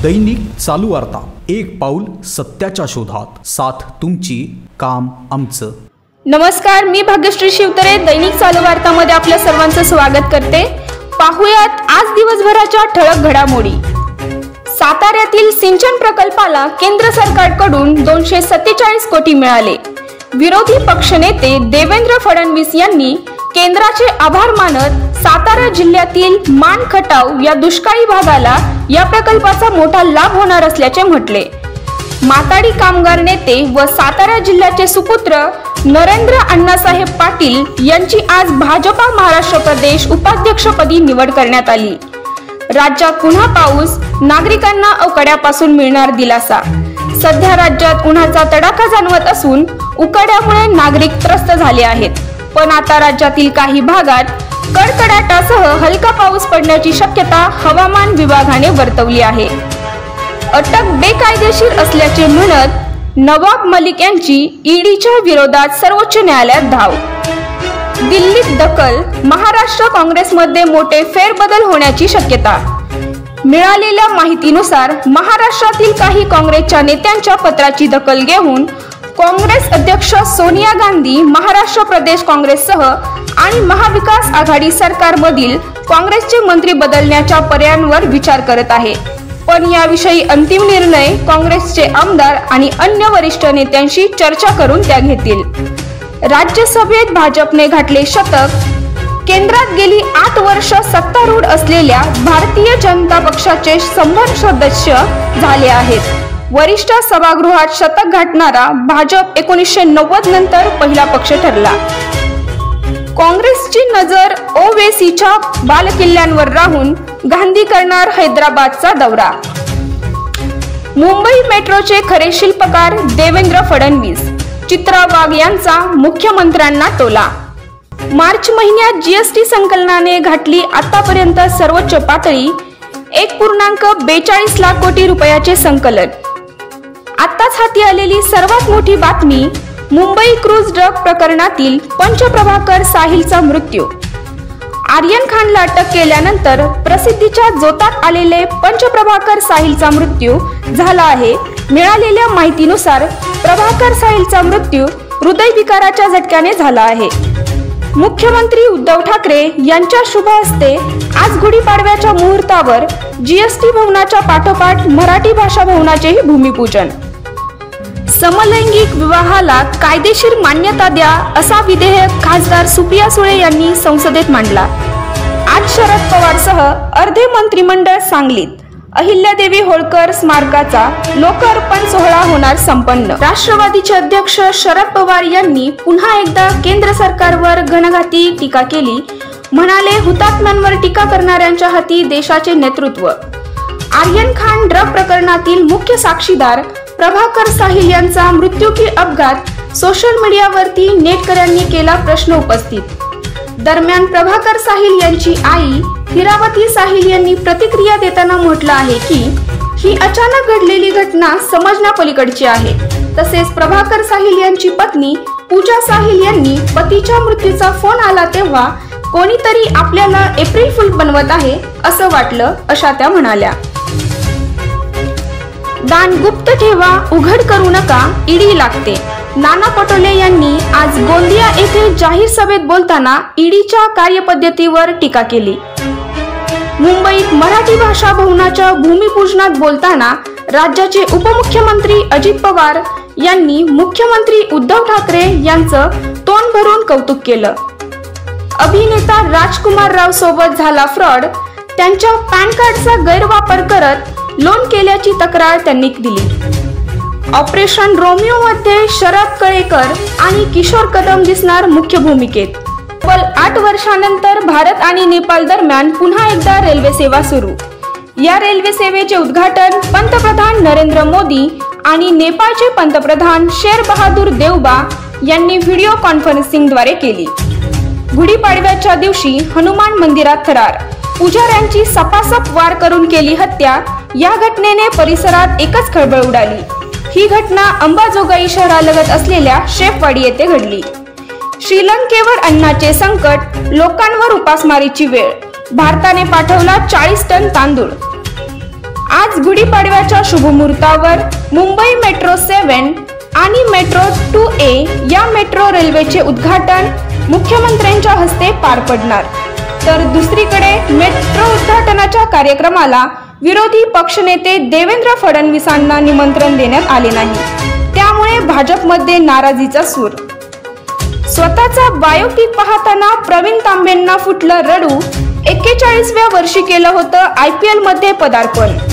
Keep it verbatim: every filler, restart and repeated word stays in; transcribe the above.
दैनिक चालू वार्ता, एक पाऊल सत्याच्या शोधात, साथ तुमची, काम आमचं। नमस्कार, मी भाग्यश्री शिवतरे दैनिक चालू वार्तामध्ये आपल्या सर्वांचं स्वागत करते। पाहुयात आज दिवसभराच्या ठळक घडामोडी। साताऱ्यातील सिंचन प्रकल्पाला केंद्र सरकारकडून दोनशे सत्तेचाळीस कोटी मिळाले। विरोधी पक्षनेते देवेंद्र फडणवीस यांनी केंद्राचे आभार मानत सातारा जिल्ह्यातील मान खटाव या दुष्काळी भागाला या प्रकल्पाचा मोठा लाभ होणार असल्याचे म्हटले। माताडी कामगार नेते व सातारा जिल्ह्याचे सुपुत्र नरेंद्र अण्णासाहेब पाटील यांची आज भाजपा महाराष्ट्र प्रदेश उपाध्यक्षपदी निवड करण्यात आली। राज्यात पुन्हा पाऊस, नागरिकांना अवकड्यापासून मिळणार दिलासा। सध्या राज्यात उन्हाचा तडाखा जाणवत असून उकाड्यामुळे नागरिक त्रस्त झाले आहेत, पण आता राज्यातील काही भागात कडकडाटासह हलका पाऊस पडण्याची शक्यता हवामान विभागाने वर्तवली आहे। अटक बेकायदेशीर असल्याचे म्हणत नवाब मलिक यांची ईडीच्या विरोधात सर्वोच्च न्यायालयात धाव। दिल्लीत दखल, महाराष्ट्र काँग्रेसमध्ये मोठे फेरबदल होण्याची शक्यता। मिळालेल्या माहितीनुसार महाराष्ट्रातील काही काँग्रेसच्या नेत्यांच्या पत्राची दखल घेऊन काँग्रेस अध्यक्ष सोनिया गांधी महाराष्ट्र प्रदेश काँग्रेससह आणि महाविकास आघाडी सरकारमधील काँग्रेसचे मंत्री बदलण्याच्या पर्यायांवर विचार करत आहे, पण याविषयी अंतिम निर्णय काँग्रेसचे आमदार आणि अन्य वरिष्ठ नेत्यांशी चर्चा करून त्या घेतील। राज्यसभेत भाजपने घातले शतक। केंद्रात गेली आठ वर्ष सत्तारूढ असलेल्या भारतीय जनता पक्षाचे शंभर सदस्य झाले आहेत। वरिष्ठ सभागृहात शतक गाठणारा भाजप एकोणीसशे नव्वद नंतर पहिला पक्ष ठरला। काँग्रेसची नजर ओवेसीच्या बालकिल्ल्यांवर राहून गांधी करणार हैदराबादचा दौरा। मुंबई मेट्रोचे खरे शिल्पकार देवेंद्र फडणवीस, चित्रा वाघ यांचा मुख्यमंत्र्यांना टोला। मार्च महिन्यात जीएसटी संकलनाने गाठली आतापर्यंत सर्वोच्च पातळी, एक पूर्णांक बेचाळीस लाख कोटी रुपयाचे संकलन। आताच हाती आलेली सर्वात मोठी बातमी, मुंबई क्रूज ड्रग प्रकरणातील पंचप्रभाकर साहिलचा मृत्यू। आर्यन खानला अटक केल्यानंतर प्रसिद्धीच्या जोतात आलेले पंचप्रभाकर साहिलचा मृत्यू झाला आहे। मिळालेल्या माहितीनुसार प्रभाकर साहिलचा मृत्यू हृदयविकाराच्या झटक्याने झाला आहे। मुख्यमंत्री उद्धव ठाकरे यांच्या शुभ हस्ते आज गुढीपाडव्याच्या मुहूर्तावर जीएसटी भवनाच्या पाठोपाठ मराठी भाषा भवनाचेही भूमिपूजन। समलैंगिक विवाहाला कायदेशीर मान्यता द्या असा विधेयक खासदार सुप्रिया सुळे यांनी संसदेत मांडला। आज शरद पवारसह अर्धे मंत्रिमंडळ सांगलीत। अहिल्यादेवी होळकर स्मारकाचा लोकार्पण सोहळा होणार संपन्न। राष्ट्रवादीचे अध्यक्ष शरद पवार यांनी पुन्हा एकदा केंद्र सरकारवर घणाघाती टीका केली। म्हणाले, हुतात्म्यांवर टीका करणाऱ्यांच्या हाती देशाचे नेतृत्व। आर्यन खान ड्रग प्रकरणातील मुख्य साक्षीदार प्रभाकर साहिल यांचा मृत्यू की अपघात, सोशल मीडियावरती नेटकऱ्यांनी केला प्रश्न उपस्थित। दरम्यान प्रभाकर साहिल यांची आई हिरावती साहिल यांनी प्रतिक्रिया देताना म्हटलं आहे की ही अचानक घडलेली घटना समजण्यापलीकडची आहे। तसेच प्रभाकर साहिल यांची पत्नी पूजा साहिल यांनी पतीच्या मृत्यूचा फोन आला तेव्हा कोणीतरी आपल्याला एप्रिल फुल बनवत आहे असं वाटलं, अशा त्या म्हणाल्या। दान गुप्त ठेवा, उघड करू नका, ईडी लागते। नाना पटोले यांनी आज गोंदिया येथे जाहीर सभेत बोलताना ईडीच्या कार्यपद्धतीवर टीका केली। मुंबईत मराठी भाषा भवनाच्या भूमिपूजनात बोलताना राज्याचे उपमुख्यमंत्री अजित पवार यांनी मुख्यमंत्री उद्धव ठाकरे यांचं तोंड भरून कौतुक केलं। अभिनेता राजकुमार राव सोबत झाला फ्रॉड, त्यांच्या पॅन कार्डचा गैरवापर करत लोन केल्याची तक्रार त्यांनी दिली। ऑपरेशन रोमिओ मध्ये शरद कळेकर आणि किशोर कदम दिसणार मुख्य भूमिकेत। तब्बल आठ वर्षानंतर भारत आणि नेपाळ दरम्यान पुन्हा एकदा रेल्वे सेवा सुरू। या रेल्वे सेवेचे उद्घाटन पंतप्रधान नरेंद्र मोदी आणि नेपाळचे पंतप्रधान शेर बहादूर देउबा यांनी व्हिडिओ कॉन्फरन्सिंगद्वारे केली। गुढीपाडव्याच्या दिवशी हनुमान मंदिरात थरार, पुजाऱ्यांची सपासप वार करून केली हत्या। या घटनेने परिसरात एकच खळबळ उडाली। ही घटना अंबाजोगाई शहरालगत असलेल्या शेफवाडी येथे घडली। श्रीलंकेवर अन्नाचे संकट, लोकांवर उपासमारीची वेळ, भारताने पाठवला चाळीस टन तांदूळ। आज गुढीपाडव्याच्या शुभमुहूर्तावर मुंबई मेट्रो सेवन आणि मेट्रो टू ए या मेट्रो रेल्वेचे उद्घाटन मुख्यमंत्र्यांच्या हस्ते पार पडणार, तर दुसरीकडे मेट्रो उद्घाटनाच्या कार्यक्रमाला विरोधी पक्षनेते देवेंद्र फडणवीसांना निमंत्रण देण्यात आले नाही। त्यामुळे भाजपमध्ये नाराजीचा सूर। स्वतःचा बायोपिक पाहताना प्रवीण तांबेंना फुटलं रडू। एक्केचाळीसव्या वर्षी केलं होतं आय पी एल मध्ये पदार्पण।